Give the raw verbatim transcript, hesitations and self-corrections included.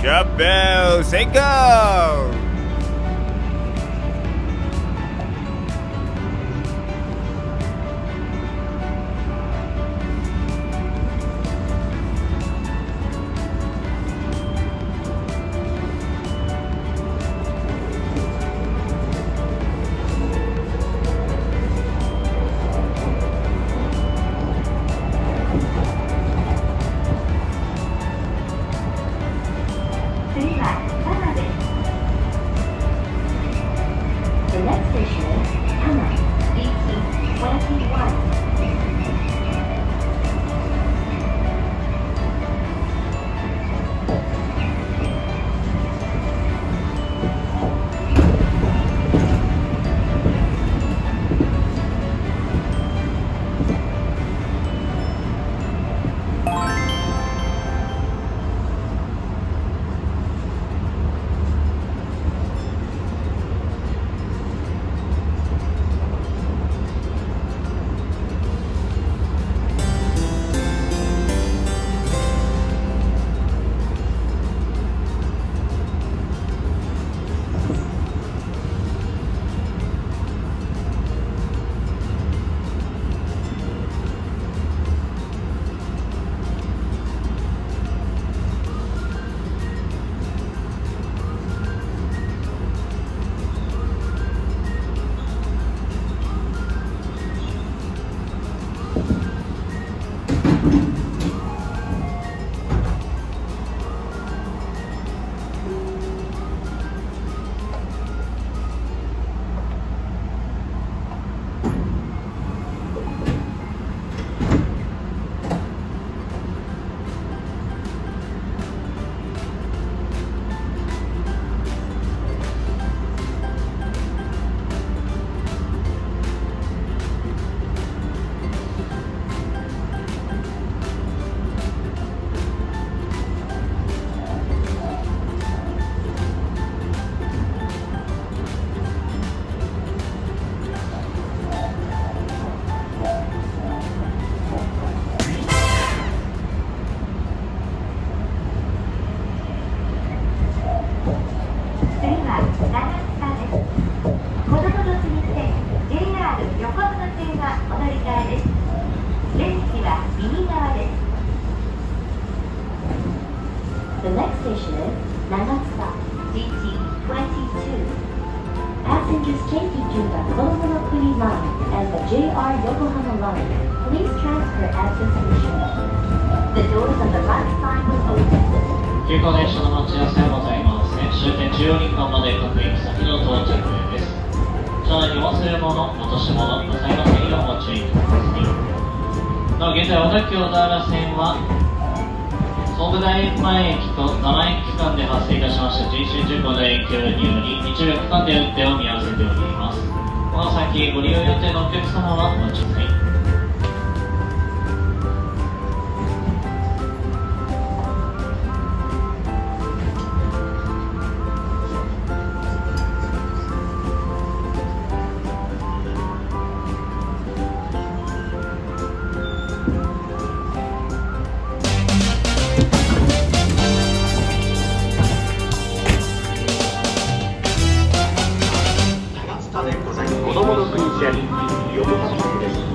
Jump bell, say go! The next station is Tama, D T twenty-one. The next station is Nagatsuka, D T twenty-two. Passengers taking to the Konomonokuni line and the J R Yokohama line, please transfer at this station. The doors on the left side will open. 急行電車の待ち合わせがございますね。終点中央林間まで各駅先の到着です。車内に忘れ物、落とし物、なさいませんようご注意ください。なお現在、小田急小田原線は総武大前駅と座間駅区間で発生いたしました人身事故の影響により一部区間で運転を見合わせております。この先ご利用予定のお客様はお待ちください。 子供の国線横浜線です。